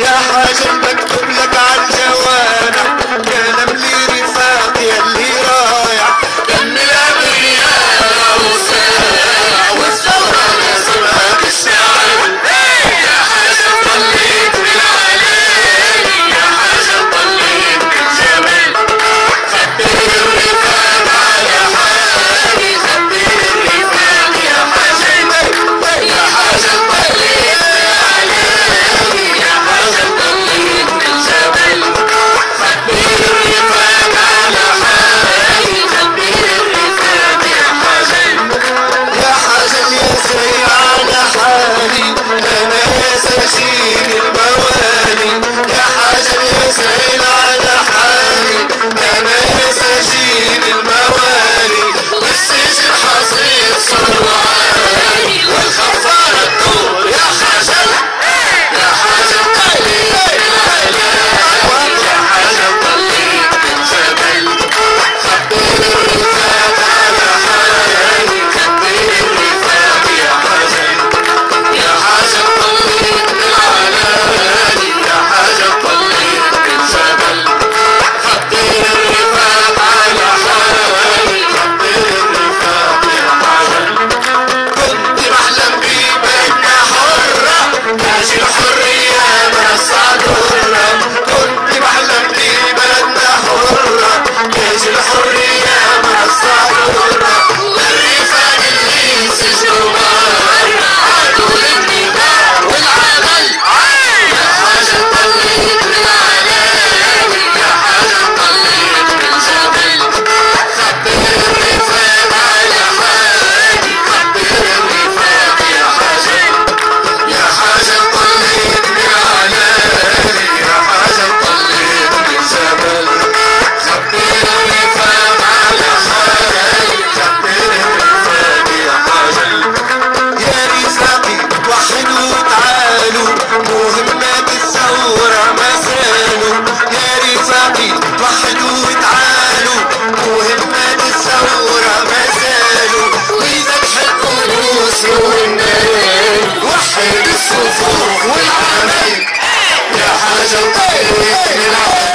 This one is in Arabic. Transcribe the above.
يا حاجة مكتوب لك عالجوانح كلام لي رفاق يلي رايح دم الأبرياء وساع والثورة لازمها تشتعل يا حاجة طليت من العلالي يا حاجة طليت من الجبل خبر الرفاق على حالي خبر الرفاق يا حاجة يا حاجة طليت من العلالي يا حاجة طليت من الجبل خبر الرفاق على حالي خبر الرفاق يا حاجة يا حاجة يسري على حالي أنا يسرشين الموالي يا حاجة يسري على حالي أنا يسرشين الموالي والسجن حصير صار عالي والخفارة تدور يا حاجة يا حاجة طليت من العلالي يا حاجة طليت من جبل خبر الرفاق على حالي خبر الرفاق يا حاجة يا حاجة طليت من العلالي يا حاجة طليت من جبل خبر الرفاق على حالي خبر الرفاق يا حاجة كنت بحلم ببلدنا حرة تاج الحرية منصة درة كنت بحلم ببلدنا حرة تاج الحرية منصة درة الرفاق اللي سجنوا مرة عادوا للنضال والعمل يا حاجة طليت من العلالي يا حاجة طليت من جبل خبر الرفاق على حالي خبر الرفاق يا حاجة يا حاجة طليت من العلالي يا حاجة طليت من جبل خبر الرفاق على حالي خبر الرفاق يا حاجة يا رفاقي وحدوا وتعالوا مهمات الثورة ما زالوا يا رفاقي وحدوا وتعالوا مهمات الثورة ما زالوا وإذا تحبوا الروس والنال وحد الصفوف والعمل يا حاجة طليت من العلالي